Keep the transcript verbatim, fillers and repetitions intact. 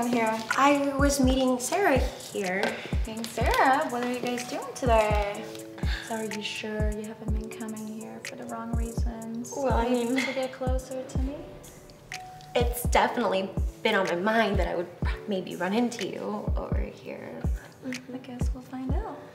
doing here? I was meeting Sarah here. Meeting Sarah? What are you guys doing today? So are you sure you haven't been coming here for the wrong reasons? Well, I Maybe mean... to get closer to me? It's definitely been on my mind that I would maybe run into you over here. I guess we'll find out.